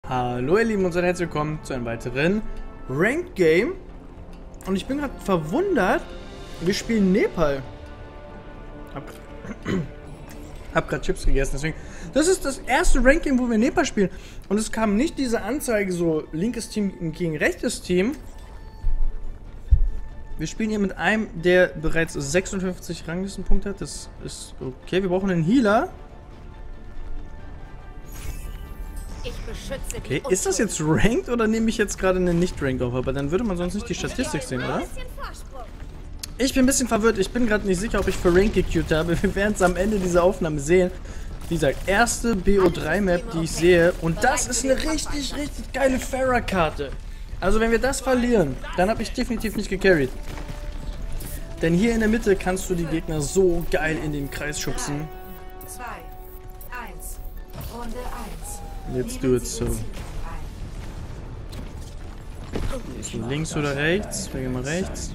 Hallo ihr Lieben und seid herzlich willkommen zu einem weiteren Ranked Game. Und ich bin gerade verwundert, wir spielen Nepal. Hab gerade Chips gegessen, deswegen. Das ist das erste Ranked Game, wo wir Nepal spielen. Und es kam nicht diese Anzeige, so linkes Team gegen rechtes Team. Wir spielen hier mit einem, der bereits 56 Ranglistenpunkte hat. Das ist okay. Wir brauchen einen Healer. Okay, ist das jetzt Ranked oder nehme ich jetzt gerade einen Nicht-Ranked auf? Aber dann würde man sonst nicht die Statistik sehen, oder? Ich bin ein bisschen verwirrt. Ich bin gerade nicht sicher, ob ich für Ranked gequeued habe. Wir werden es am Ende dieser Aufnahme sehen. Wie gesagt, erste BO3-Map, die ich sehe. Und das ist eine richtig, richtig geile Pharah-Karte. Also wenn wir das verlieren, dann habe ich definitiv nicht gecarried. Denn hier in der Mitte kannst du die Gegner so geil in den Kreis schubsen. 2, 1, Runde 1. Let's do it so. Links oder rechts? Wir gehen mal rechts.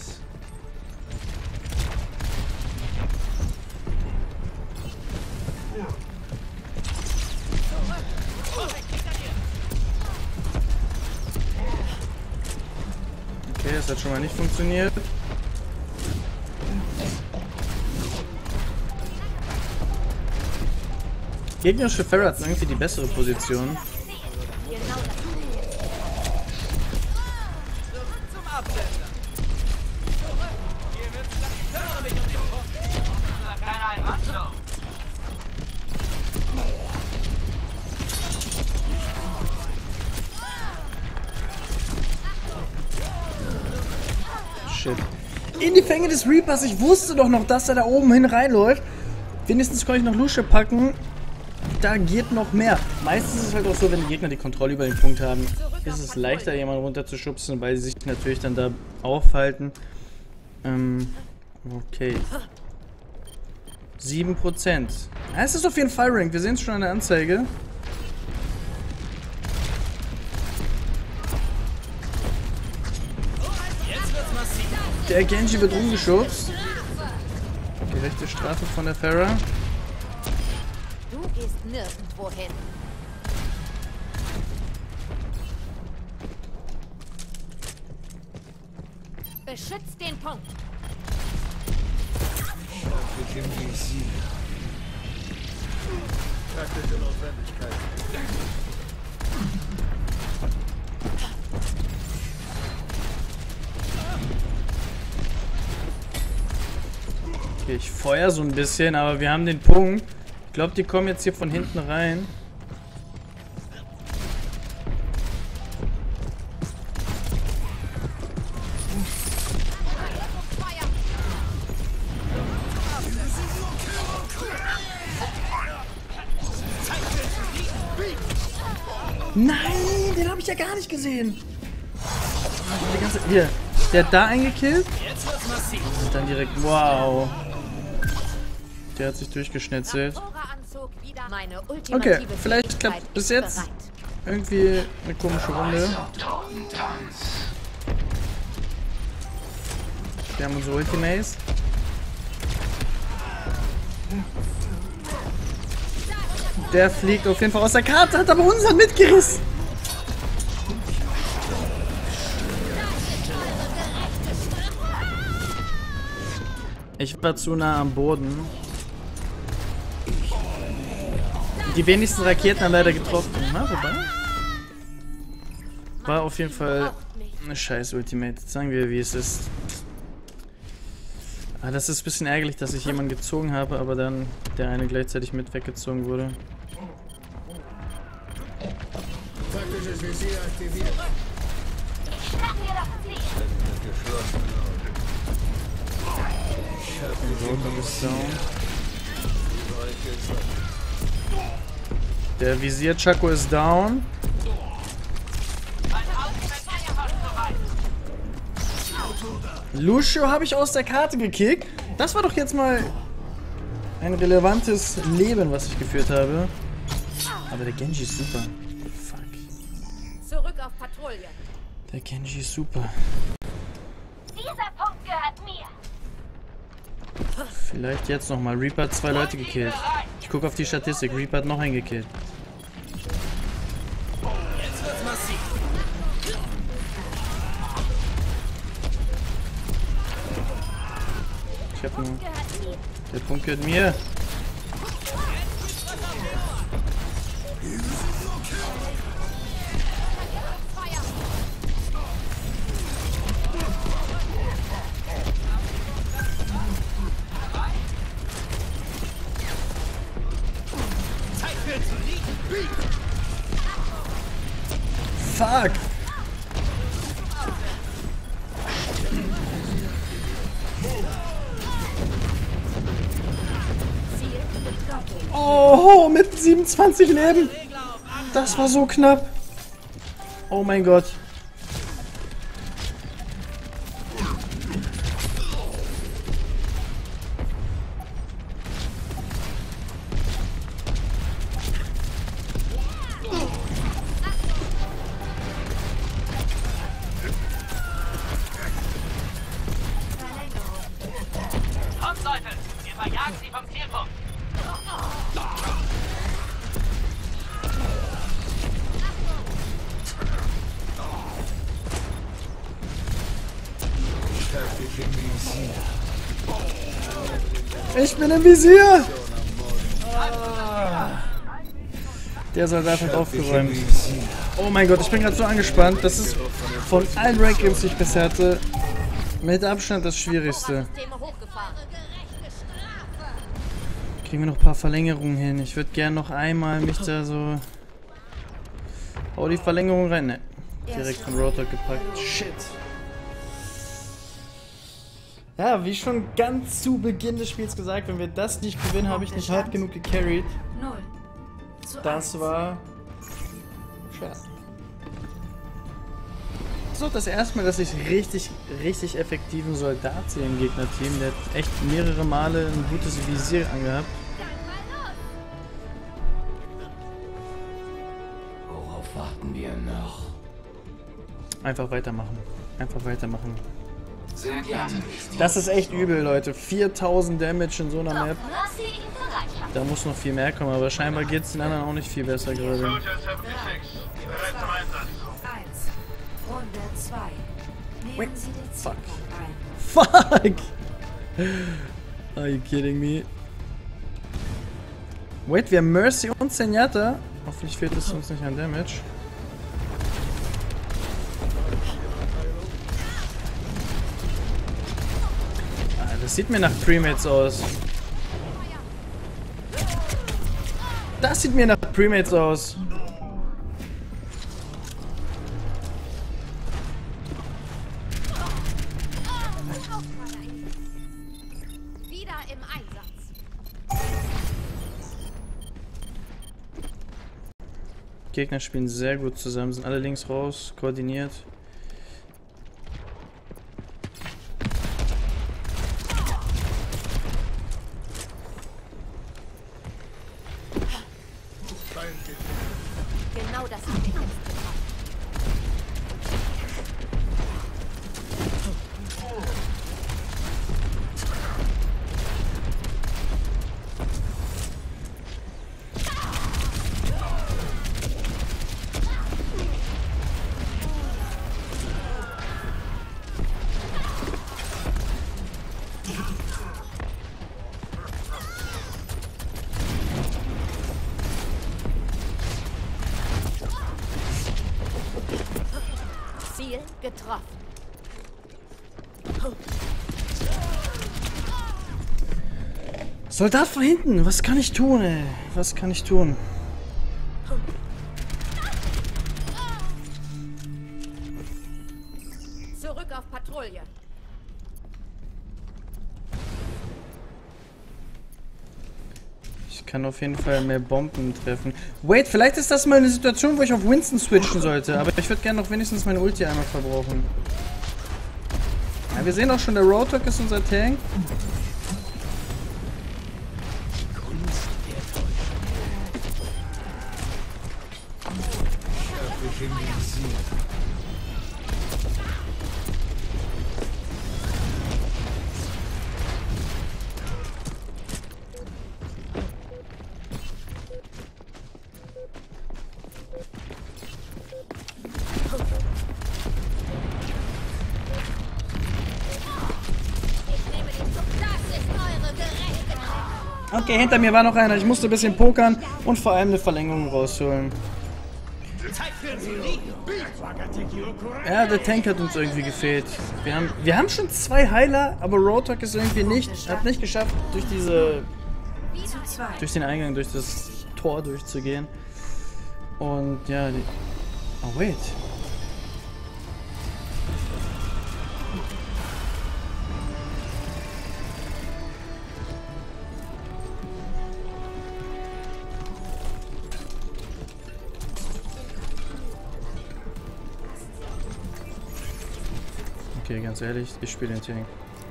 Okay, das hat schon mal nicht funktioniert. Gegnerische Pharah hat irgendwie die bessere Position. Shit. In die Fänge des Reapers. Ich wusste doch noch, dass er da oben hin reinläuft. Wenigstens konnte ich noch Lusche packen. Da geht noch mehr. Meistens ist es halt auch so, wenn die Gegner die Kontrolle über den Punkt haben, ist es leichter, jemanden runterzuschubsen, weil sie sich natürlich dann da aufhalten. Okay. 7%. Ja, es ist auf jeden Fall Rank. Wir sehen es schon an der Anzeige. Der Genji wird rumgeschubst. Die rechte Strafe von der Pharah. Du gehst nirgendwo hin. Beschützt den Punkt. Taktische Notwendigkeit. Okay, ich feuer so ein bisschen, aber wir haben den Punkt. Ich glaube, die kommen jetzt hier von hinten rein. Nein, den habe ich ja gar nicht gesehen. Die ganze, hier, der hat da eingekillt. Und dann direkt, wow. Der hat sich durchgeschnetzelt. Okay, vielleicht klappt bis jetzt irgendwie eine komische Runde. Wir haben unsere Ultimates. Der fliegt auf jeden Fall aus der Karte, hat aber unseren mitgerissen. Ich war zu nah am Boden. Die wenigsten Raketen haben leider getroffen. Na, wobei? War auf jeden Fall eine scheiß Ultimate. Sagen wir, wie es ist. Ah, das ist ein bisschen ärgerlich, dass ich jemanden gezogen habe, aber dann der eine gleichzeitig mit weggezogen wurde. Taktisches Visier aktiviert. Der Visier Chaco ist down. Lucio habe ich aus der Karte gekickt. Das war doch jetzt mal ein relevantes Leben, was ich geführt habe. Aber der Genji ist super. Fuck. Zurück auf Patrouille. Der Genji ist super. Dieser Punkt gehört mir. Vielleicht jetzt nochmal. Reaper hat 2 Leute gekillt. Ich gucke auf die Statistik. Reaper hat noch einen gekillt. Ich hab nur... Der Punkt gehört mir. Fuck! Oh, mit 27 Leben! Das war so knapp! Oh mein Gott! Kommt, Leute! Wir verjagen sie vom Zielpunkt! Ich bin im Visier! Der Soldat hat aufgeräumt. Oh mein Gott, ich bin gerade so angespannt. Das ist von allen Rank-Games, die ich bisher hatte, mit Abstand das Schwierigste. Systeme hochgefahren. Kriegen wir noch ein paar Verlängerungen hin. Ich würde gern noch einmal mich da so... Oh, die Verlängerung rein. Ne, direkt von Roadhog gepackt. Shit. Ja, wie schon ganz zu Beginn des Spiels gesagt, wenn wir das nicht gewinnen, habe ich nicht hart genug gecarried. Das war... schwer. So, das erste Mal, dass ich richtig effektiven Soldat sehe im Gegnerteam. Der hat echt mehrere Male ein gutes Visier angehabt. Worauf warten wir noch? Einfach weitermachen. Einfach weitermachen. Sehr gerne. Das ist echt übel, Leute. 4000 Damage in so einer Map. Mercy in Bereitschaft. Da muss noch viel mehr kommen, aber scheinbar geht es den anderen auch nicht viel besser gerade. Soldier 76, bereit zum Einsatz. 1. Runde 2. Nehmen Sie den Fuck. Zielpunkt ein. Fuck! Are you kidding me? Wait, wir haben Mercy und Zenyatta. Hoffentlich fehlt es uns nicht an Damage. Ah, das sieht mir nach Premates aus. Das sieht mir nach Premates aus. Wieder im Einsatz. Gegner spielen sehr gut zusammen, sind alle links raus, koordiniert. Genau das habe ich jetzt getan. Ziel getroffen. Soldat von hinten, was kann ich tun, ey? Was kann ich tun? Zurück auf Patrouille. Ich kann auf jeden Fall mehr Bomben treffen. Wait, vielleicht ist das mal eine Situation, wo ich auf Winston switchen sollte. Aber ich würde gerne noch wenigstens meine Ulti einmal verbrauchen. Ja, wir sehen auch schon, der Roadhog ist unser Tank. Okay, hinter mir war noch einer. Ich musste ein bisschen pokern und vor allem eine Verlängerung rausholen. Ja, der Tank hat uns irgendwie gefehlt. Wir haben schon 2 Heiler, aber Roadhog ist irgendwie hat nicht geschafft, durch den Eingang, durch das Tor durchzugehen. Und ja, oh wait. Okay, ganz ehrlich, ich spiele den Tank.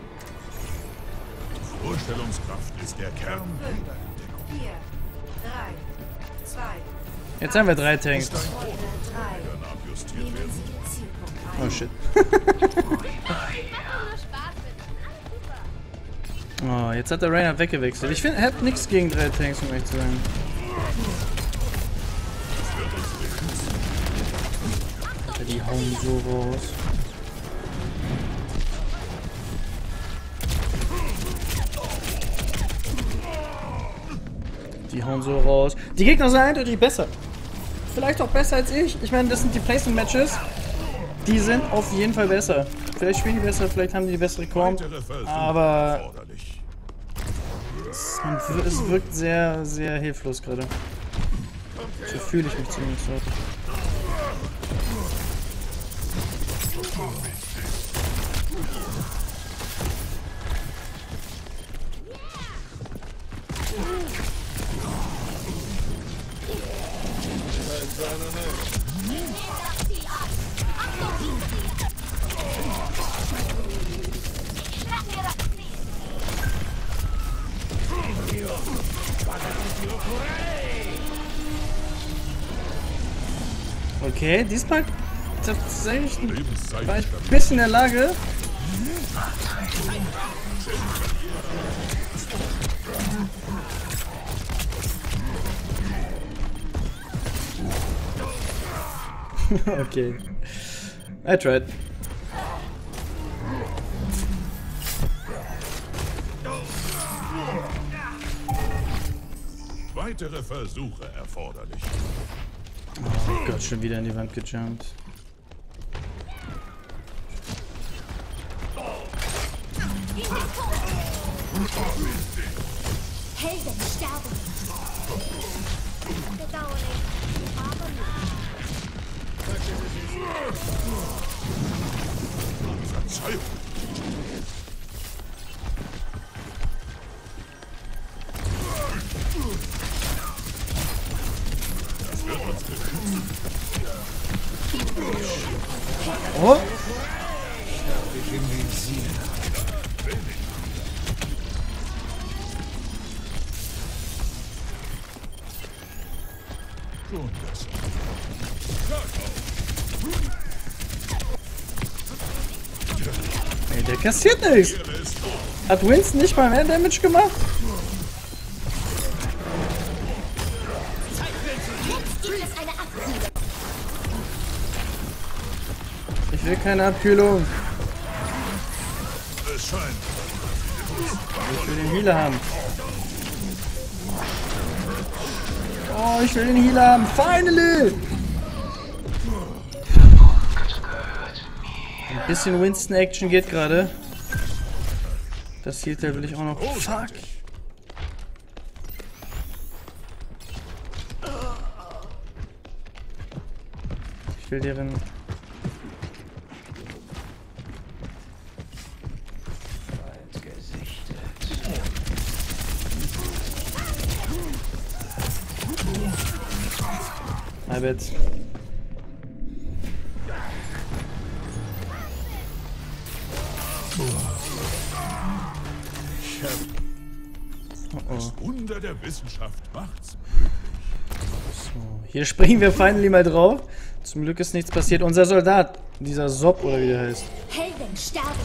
Vorstellungskraft ist der Kern. 4, 3, 2, Jetzt haben wir 3 Tanks. 3. Abjustiert Nehmen werden. Sie den Zielpunkt ein. Oh shit. Oh, jetzt hat der Reinhardt weggewechselt. Ich finde, er hat nichts gegen 3 Tanks, um ehrlich zu sein. Ja, die hauen so raus. Die hauen so raus. Die Gegner sind eindeutig besser. Vielleicht auch besser als ich. Ich meine, das sind die Placement-Matches. Die sind auf jeden Fall besser. Vielleicht spielen die besser, vielleicht haben die die bessere Comp. Aber Erforderlich. es wirkt sehr, sehr hilflos gerade. So fühle ich mich zumindest heute. Okay, diesmal tatsächlich war ich ein bisschen in der Lage. Okay. I tried. Weitere Versuche erforderlich. Oh Gott, schon wieder in die Wand gejumpt. Helden sterben. Bedauerlich, aber nicht. Verzeihung. Oh! Schon besser. Ey, der kassiert nichts. Hat Winston nicht mal mehr Damage gemacht? Gibt es eine Abkühlung? Ich will keine Abkühlung. Es scheint. Ich will den Healer haben. Oh, ich will den Healer haben. Finally! Ein bisschen Winston-Action geht gerade. Das Heal-Tab will ich auch noch. Fuck! Ich will deren... I bet. Das Wunder der Wissenschaft macht's. So, hier springen wir finally mal drauf. Zum Glück ist nichts passiert. Unser Soldat, dieser Sob oder wie der heißt. Helden sterben.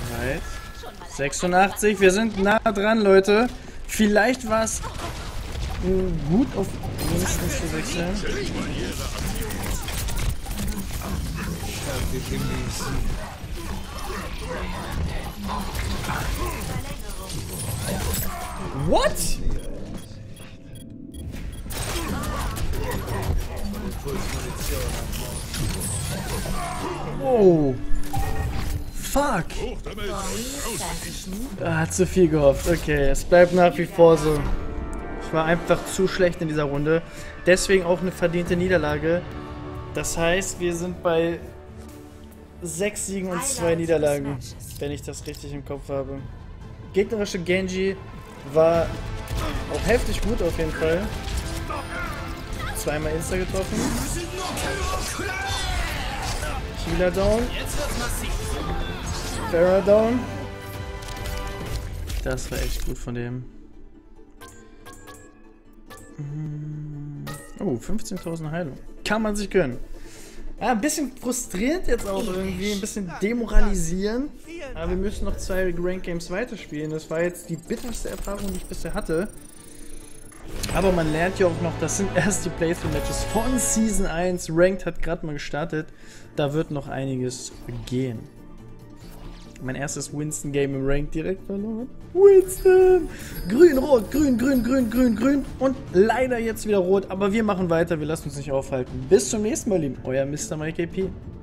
Bereit. 86, wir sind nah dran, Leute. Vielleicht war es gut, auf wenigstens zu wechseln. What? Wow. Fuck. Hat zu viel gehofft. Okay, es bleibt nach wie vor so. Ich war einfach zu schlecht in dieser Runde. Deswegen auch eine verdiente Niederlage. Das heißt, wir sind bei 6 Siegen und 2 Niederlagen, wenn ich das richtig im Kopf habe. Gegnerische Genji war auch heftig gut auf jeden Fall. Zweimal Insta getroffen. Healer down. Pharah down. Das war echt gut von dem. Oh, 15.000 Heilung. Kann man sich gönnen. Ja, ein bisschen frustrierend jetzt auch irgendwie, ein bisschen demoralisierend. Aber wir müssen noch 2 Ranked Games weiterspielen. Das war jetzt die bitterste Erfahrung, die ich bisher hatte. Aber man lernt ja auch noch, das sind erst die Playthrough-Matches von Season 1. Ranked hat gerade mal gestartet. Da wird noch einiges gehen. Mein erstes Winston-Game im Ranked direkt verloren. Winston! Grün, rot, grün, grün, grün, grün, grün. Und leider jetzt wieder rot. Aber wir machen weiter, wir lassen uns nicht aufhalten. Bis zum nächsten Mal, lieben. Euer Mr. Mike AP.